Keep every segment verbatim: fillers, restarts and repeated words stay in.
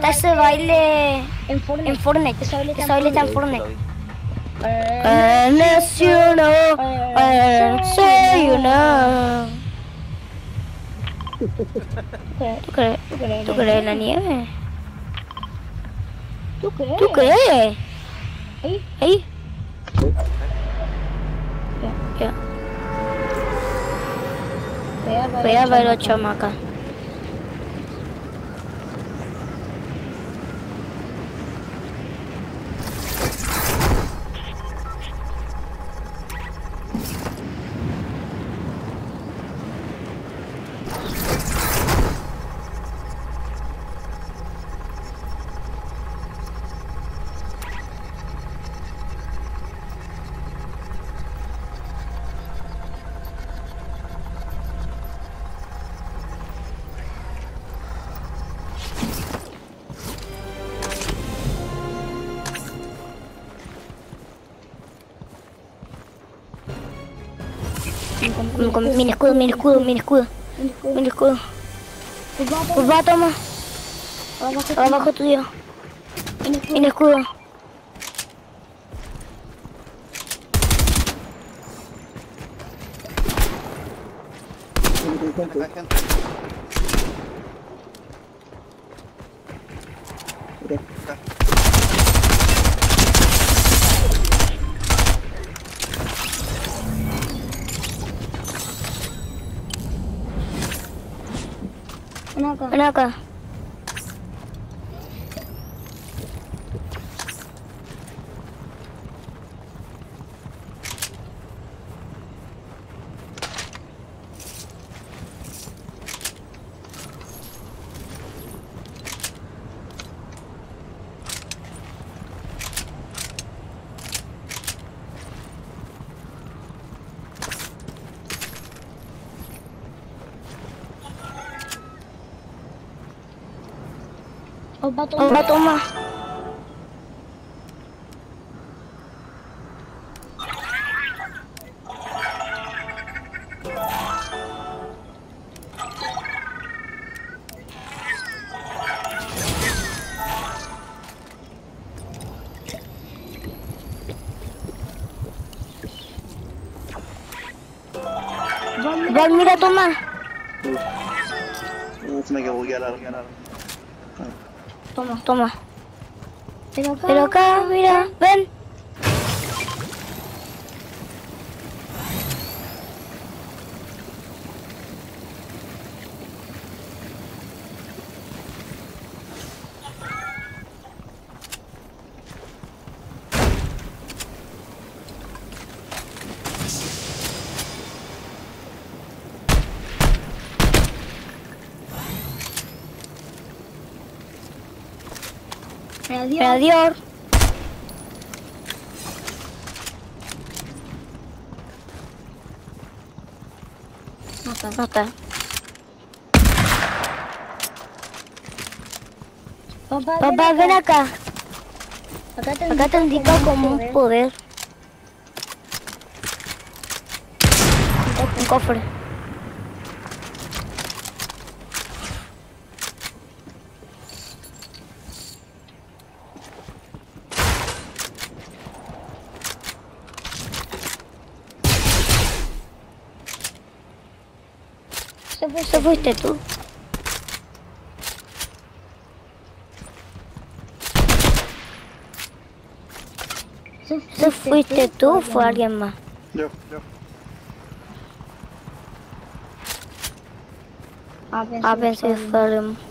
está ese baile En Fortnite. en Fortnite. Ese baile está Ese baile está en Sí, Fortnite. lo vi. Eh, Unless you know, I'll say you know. ¿Tú crees? ¿Tú crees? ¿Tú crees en la nieve? ¿Tú crees? ¿Tú crees? Ahí. Ahí. Ya. Voy a ver los chamacas. Con- con- Mini escudo, mini escudo, mini escudo, mini escudo. Pues va, toma. Abajo tuyo. Mini escudo. Acá hay gente. Acá. Ven acá. Ven acá. Opa, toma. Opa, toma. Va, mira, toma. Uh, se me quedó bugueada la la- Toma, toma. Pero acá. Pero acá, mira, ven. Adiós. Adiós. No está. No está. Papá, Papá, ven acá. Acá te, Acá te indica como un poder. Un cofre. Se fue, Ese fuiste tú. Ese fuiste tú o fue alguien más. Yo, yo. Ah, pensé, Ah, pensé que fue alguien más.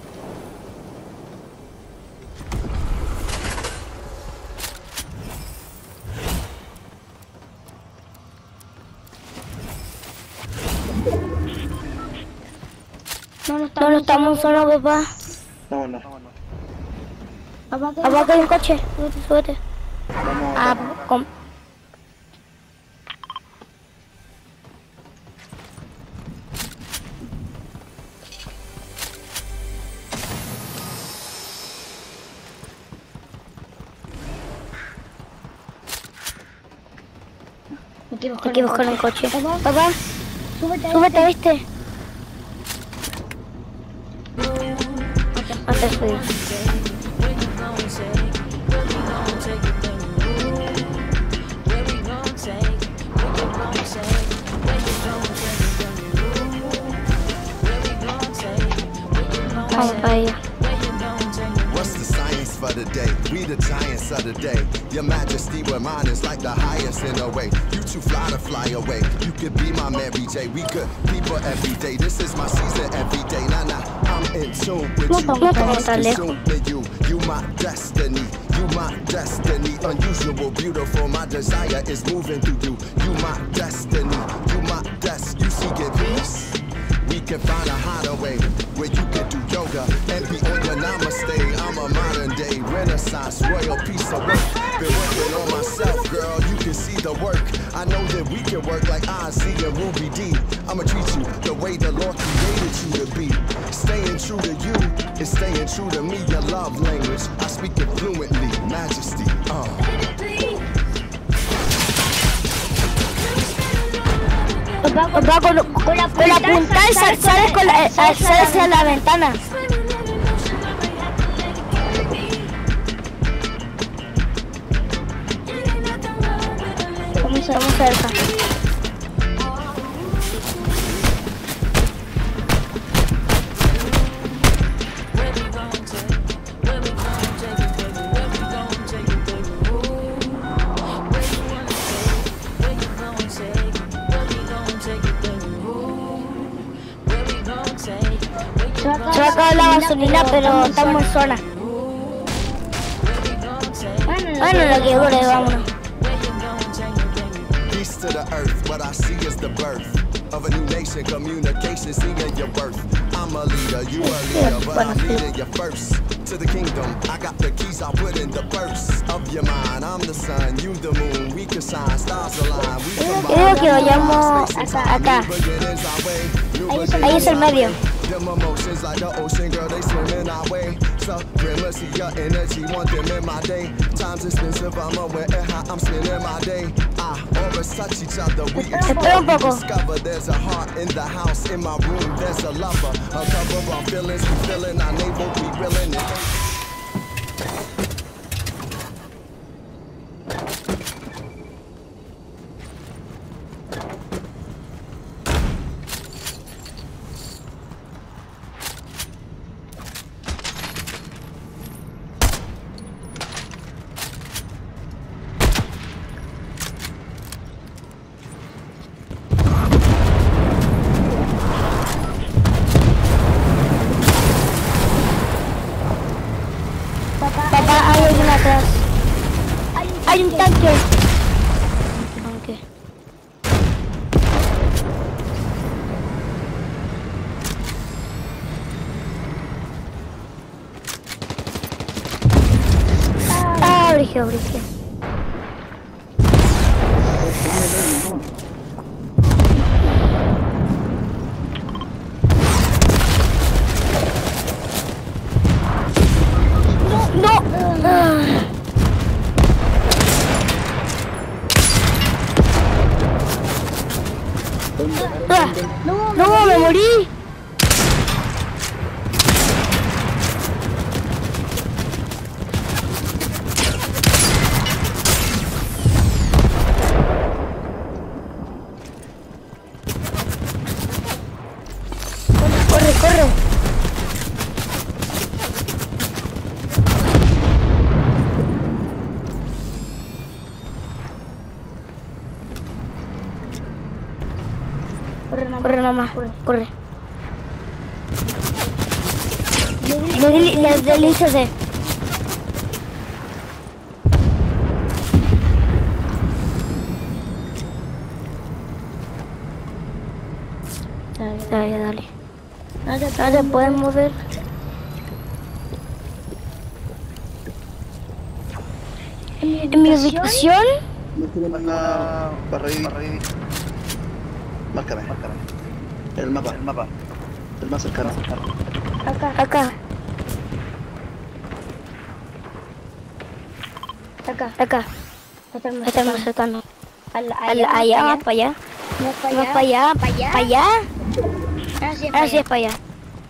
No, no No, estamos, no estamos solos, papá. Vámonos. Papá, ¿qué? Papá, que hay un coche. Súbete, súbete. Vamos Ah, a... con... Hay que buscar, Hay que buscar un coche. Papá, Papá, súbete a súbete, este. ¿viste? No te subí. vamos para allá. What's the science for the day? We the giants of the day. Your majesty, where mine is like the highest in a way. You too fly to fly away. You could be my Mary J. We good people every day. This is my season every day. Nah, nah, I'm in tune with you. No estamos tan lejos. Consuming you. You my destiny. You my destiny. Unusual, beautiful. My desire is moving through you. You my destiny. You my destiny. You seek it peace. We can find a hideaway where you can do yoga and be on your namaste. I'm a modern day renaissance royal piece of work. Been working on myself, girl, you can see the work. I know that we can work like Ozzy and Ruby D. I'ma treat you the way the Lord created you to be. Staying true to you is staying true to me. Your love language, I speak it fluently. Majesty, uh. Va con, con la, con la punta y sal- sales con la, eh, sales a la ventana. Vamos, vamos cerca. Se va a acabar la gasolina, pero estamos en zona. Bueno, lo que dure, vámonos. Peace to the earth, what I see is the birth of a new nation, communication, seeing your birth. I'm a leader, you a leader, but I'm leading you first to the kingdom. I got the keys, I put in the purse of your mind. I'm the sun, you the moon, we can shine, stars align. We Creo que vayamos acá, acá. Ahí es el medio. Them emotions like the ocean, girl, they swim in our way. Supremacy, your energy, want them in my day. Time's expensive, I'm aware of how I'm spending my day. I always touch each other, we Espera un poco. discover there's a heart in the house, in my room, there's a lover. A cover our feelings, we feeling our navel, we reeling it. Papá, hay alguien atrás. Hay un tanque. Tanque. Ah, brigio, brigio. No. Ah. Ah. No, me morí. Corre, corre. Corre nomás, corre. Le delíciase. Dale, dale. No te puedes mover. En mi ubicación. Para, para revivir. Márcame, márcame. El mapa, el mapa. El más cercano. Acá. Acá. Acá. Acá. Está más cercano. Allá, allá, más para allá. Más para allá. Para allá. Para allá. Ahora sí es para allá.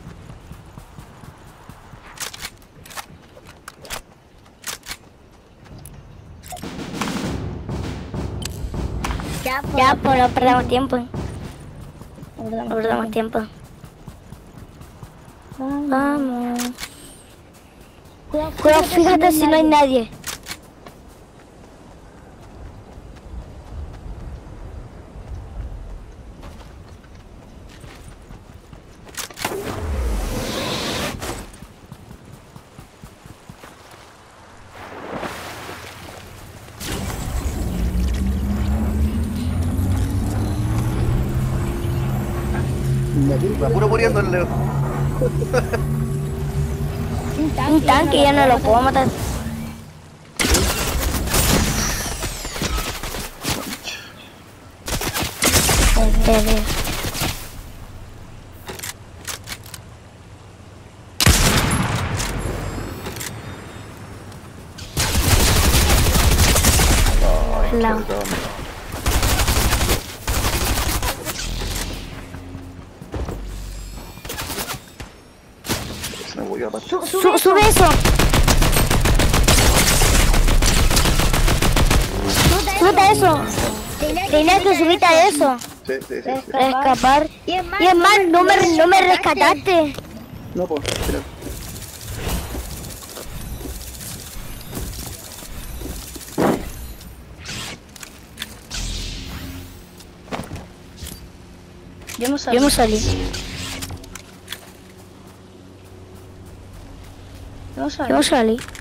Ya, ya, pues no perdamos tiempo. No perdamos tiempo. Vamos. Cuidado, Cuidado, fíjate si no hay nadie. Me apuro muriendo el Leo. Un tanque, Un tanque ya no lo puedo matar. Eh, La- Se me voy a matar. Su- Su- sube sube eso. Suelta eso. Tenías que subirte a eso. Sí, sí, sí, sí. Escapar. Y es más, Y es más, no me, no me rescataste. No, pues, espera. Yo no Yo sabía. me salí. Yo no sabía. Yo me salí.